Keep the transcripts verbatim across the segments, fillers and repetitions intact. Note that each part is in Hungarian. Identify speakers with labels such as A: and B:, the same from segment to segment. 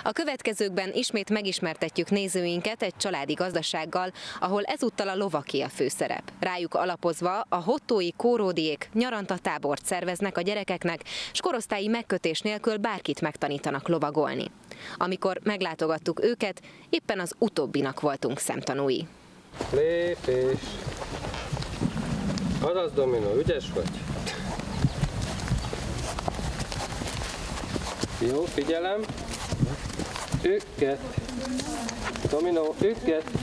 A: A következőkben ismét megismertetjük nézőinket egy családi gazdasággal, ahol ezúttal a lovaké a főszerep. Rájuk alapozva a hottói kóródiék nyarantatábort szerveznek a gyerekeknek, s korosztályi megkötés nélkül bárkit megtanítanak lovagolni. Amikor meglátogattuk őket, éppen az utóbbinak voltunk szemtanúi.
B: Lépés! Azaz, Dominó, ügyes vagy? Jó, figyelem! Ükket! Dominó, ükket!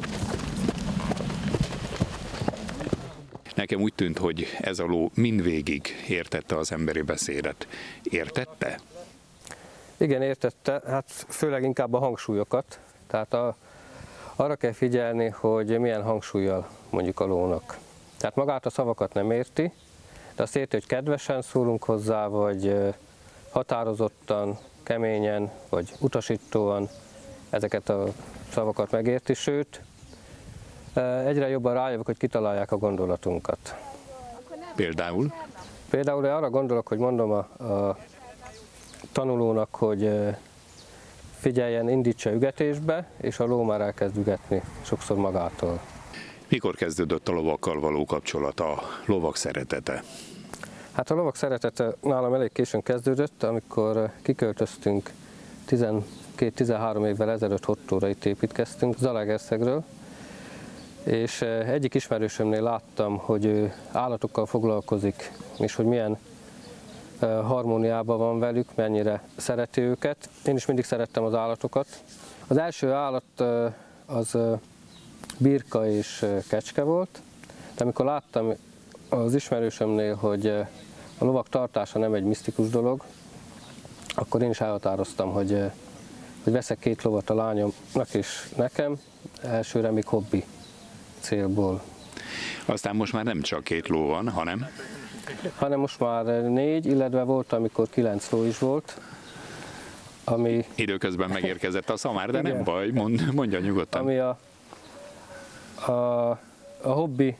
C: Nekem úgy tűnt, hogy ez a ló mindvégig értette az emberi beszédet. Értette?
B: Igen, értette, hát főleg inkább a hangsúlyokat. Tehát a, arra kell figyelni, hogy milyen hangsúllyal mondjuk a lónak. Tehát magát a szavakat nem érti, de azt érti, hogy kedvesen szólunk hozzá, vagy határozottan, keményen, vagy utasítóan ezeket a szavakat megérti, sőt, egyre jobban rájövök, hogy kitalálják a gondolatunkat.
C: Például?
B: Például arra gondolok, hogy mondom a, a tanulónak, hogy figyeljen, indítsa ügetésbe, és a ló már elkezd ügetni, sokszor magától.
C: Mikor kezdődött a lovakkal való kapcsolat, a lovak szeretete?
B: Hát a lovak szeretete nálam elég későn kezdődött, amikor kiköltöztünk tizenkét-tizenhárom évvel ezelőtt Hottóra, itt építkeztünk, Zalaegerszegről, és egyik ismerősömnél láttam, hogy ő állatokkal foglalkozik, és hogy milyen harmóniában van velük, mennyire szereti őket. Én is mindig szerettem az állatokat. Az első állat az birka és kecske volt, de amikor láttam az ismerősömnél, hogy a lovak tartása nem egy misztikus dolog, akkor én is elhatároztam, hogy, hogy veszek két lovat a lányomnak és nekem, elsőre még hobbi célból.
C: Aztán most már nem csak két ló van, hanem?
B: Hanem most már négy, illetve volt, amikor kilenc ló is volt. Ami...
C: Időközben megérkezett a szamár, de igen, nem baj, mond, mondja nyugodtan.
B: Ami a, a, a hobbi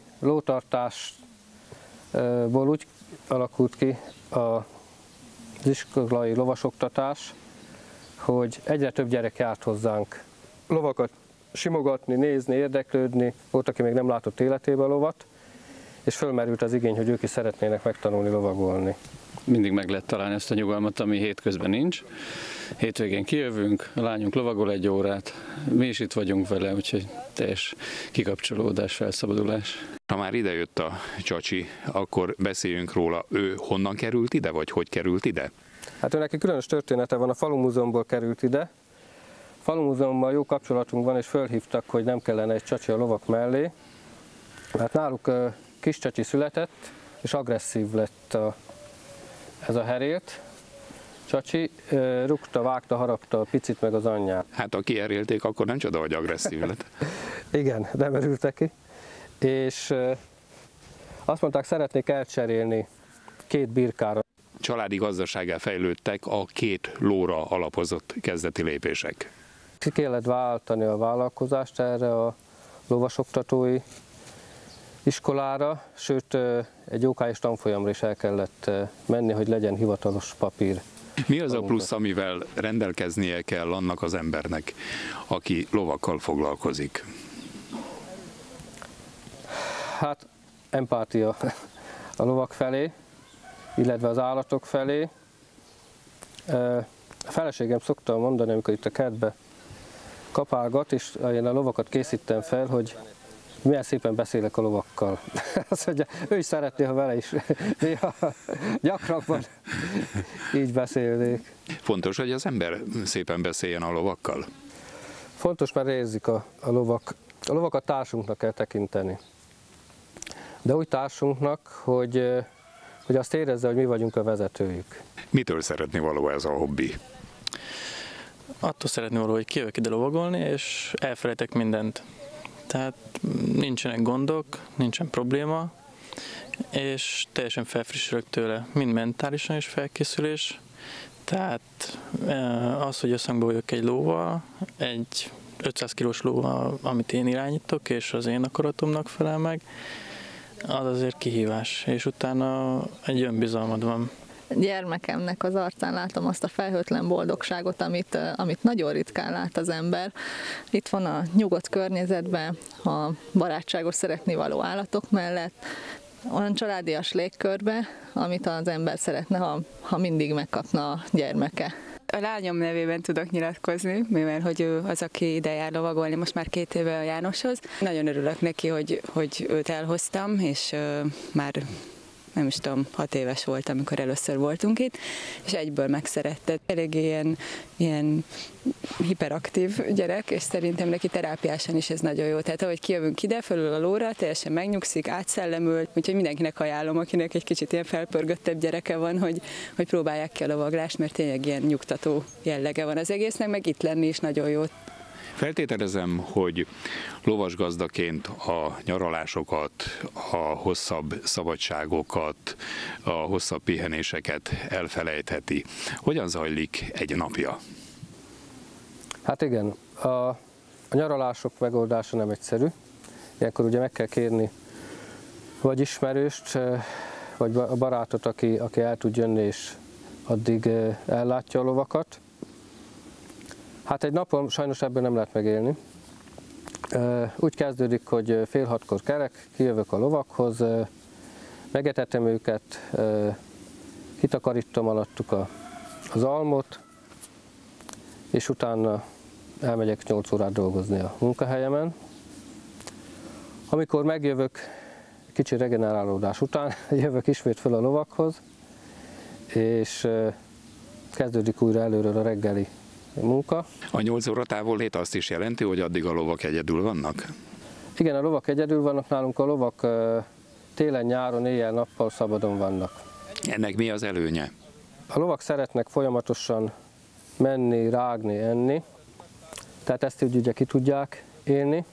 B: lótartásból úgy alakult ki az iskolai lovasoktatás, hogy egyre több gyerek járt hozzánk lovakat simogatni, nézni, érdeklődni. Volt, aki még nem látott életében lovat, és fölmerült az igény, hogy ők is szeretnének megtanulni lovagolni.
D: Mindig meg lehet találni ezt a nyugalmat, ami hétközben nincs. Hétvégén kijövünk, a lányunk lovagol egy órát, mi is itt vagyunk vele, úgyhogy teljes kikapcsolódás, felszabadulás.
C: Ha már idejött a Csacsi, akkor beszéljünk róla. Ő honnan került ide, vagy hogy került ide?
B: Hát ő neki különös története van, a Falumúzeumból került ide. Falumúzeummal jó kapcsolatunk van, és fölhívtak, hogy nem kellene egy Csacsi a lovak mellé. Hát náluk kis Csacsi született, és agresszív lett a, ez a herélt. Csacsi rúgta, vágta, harapta a picit meg az anyját.
C: Hát ha kierélték, akkor nem csoda, hogy agresszív lett.
B: Igen, nem örültek ki. És azt mondták, szeretnék elcserélni két birkára.
C: Családi gazdasággá fejlődtek a két lóra alapozott kezdeti lépések.
B: Ki kellett váltani a vállalkozást erre a lovasoktatói iskolára, sőt egy ókályos tanfolyamra is el kellett menni, hogy legyen hivatalos papír.
C: Mi az a plusz, amivel rendelkeznie kell annak az embernek, aki lovakkal foglalkozik?
B: Hát empátia a lovak felé, illetve az állatok felé. A feleségem szokta mondani, amikor itt a kertbe kapálgat, és én a lovakat készítem fel, hogy milyen szépen beszélek a lovakkal. Azt mondja, ő is szeretné, ha vele is néha gyakrabban így beszélnék.
C: Fontos, hogy az ember szépen beszéljen a lovakkal?
B: Fontos, mert érzik a, a lovak. A lovakat társunknak kell tekinteni. De úgy társunknak, hogy, hogy azt érezze, hogy mi vagyunk a vezetőjük.
C: Mitől szeretni való ez a hobbi?
E: Attól szeretni való, hogy kijövök ide lovagolni, és elfelejtek mindent. Tehát nincsenek gondok, nincsen probléma, és teljesen felfrissülök tőle. Mind mentálisan is felkészülés. Tehát az, hogy összhangba vagyok egy lóval, egy ötszáz kilós lóval, amit én irányítok, és az én akaratomnak felel meg, az azért kihívás, és utána egy önbizalmad van.
F: gyermekemnek az arcán látom azt a felhőtlen boldogságot, amit, amit nagyon ritkán lát az ember. Itt van a nyugodt környezetben, a barátságos szeretnivaló állatok mellett, olyan családias légkörbe, amit az ember szeretne, ha, ha mindig megkapna a gyermeke.
G: A lányom nevében tudok nyilatkozni, mivel hogy ő az, aki ide jár lovagolni most már két éve a Jánoshoz. Nagyon örülök neki, hogy, hogy őt elhoztam, és uh, már nem is tudom, hat éves volt, amikor először voltunk itt, és egyből megszerette. Elég ilyen, ilyen hiperaktív gyerek, és szerintem neki terápiásan is ez nagyon jó. Tehát ahogy kijövünk ide, fölül a lóra, teljesen megnyugszik, átszellemül, úgyhogy mindenkinek ajánlom, akinek egy kicsit ilyen felpörgöttebb gyereke van, hogy, hogy próbálják ki a lovaglást, mert tényleg ilyen nyugtató jellege van az egésznek, meg itt lenni is nagyon jó.
C: Feltételezem, hogy lovasgazdaként a nyaralásokat, a hosszabb szabadságokat, a hosszabb pihenéseket elfelejtheti. Hogyan zajlik egy napja?
B: Hát igen, a, a nyaralások megoldása nem egyszerű. Ilyenkor ugye meg kell kérni vagy ismerőst, vagy a barátot, aki, aki el tud jönni és addig ellátja a lovakat. Hát egy napon sajnos ebből nem lehet megélni. Úgy kezdődik, hogy fél hatkor kerek, kijövök a lovakhoz, megetetem őket, kitakarítom alattuk a, az almot, és utána elmegyek nyolc órát dolgozni a munkahelyemen. Amikor megjövök, kicsi regenerálódás után, jövök ismét fel a lovakhoz, és kezdődik újra előről a reggeli munka.
C: A nyolc óra távollét azt is jelenti, hogy addig a lovak egyedül vannak?
B: Igen, a lovak egyedül vannak, nálunk a lovak télen, nyáron, éjjel-nappal szabadon vannak.
C: Ennek mi az előnye?
B: A lovak szeretnek folyamatosan menni, rágni, enni, tehát ezt így ugye ki tudják élni,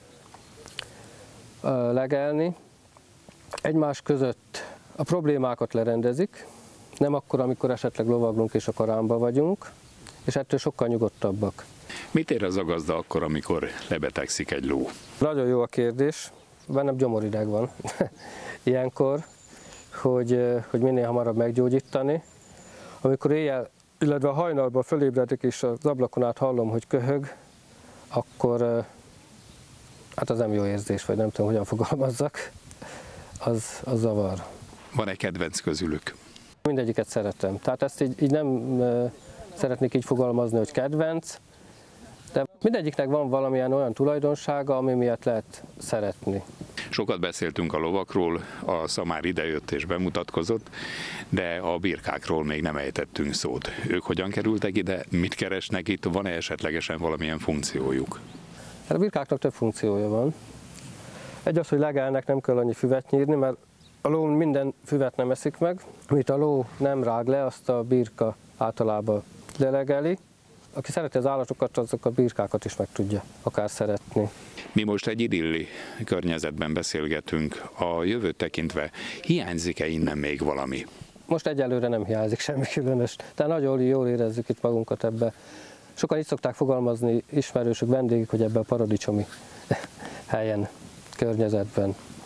B: legelni. Egymás között a problémákat lerendezik, nem akkor, amikor esetleg lovaglunk és a karámba vagyunk, és ettől sokkal nyugodtabbak.
C: Mit ér az a gazda akkor, amikor lebetegszik egy ló?
B: Nagyon jó a kérdés, bennem gyomorideg van ilyenkor, hogy, hogy minél hamarabb meggyógyítani. Amikor éjjel, illetve a hajnalban fölébredek és az ablakon át hallom, hogy köhög, akkor hát az nem jó érzés, vagy nem tudom, hogyan fogalmazzak, az, az zavar.
C: Van-e kedvenc közülük?
B: Mindegyiket szeretem, tehát ezt így, így nem szeretnék így fogalmazni, hogy kedvenc, de mindegyiknek van valamilyen olyan tulajdonsága, ami miatt lehet szeretni.
C: Sokat beszéltünk a lovakról, a szamár idejött és bemutatkozott, de a birkákról még nem ejtettünk szót. Ők hogyan kerültek ide, mit keresnek itt, van-e esetlegesen valamilyen funkciójuk?
B: A birkáknak több funkciója van. Egy az, hogy legelnek, nem kell annyi füvet nyírni, mert a ló minden füvet nem eszik meg. Amit a ló nem rág le, azt a birka általában lelegeli. Aki szereti az állatokat, azok a birkákat is meg tudja akár szeretni.
C: Mi most egy idilli környezetben beszélgetünk. A jövőt tekintve hiányzik-e innen még valami?
B: Most egyelőre nem hiányzik semmi különös, de nagyon jól érezzük itt magunkat ebbe. Sokan így szokták fogalmazni ismerősök, vendégek, hogy ebbe a paradicsomi helyen, környezetben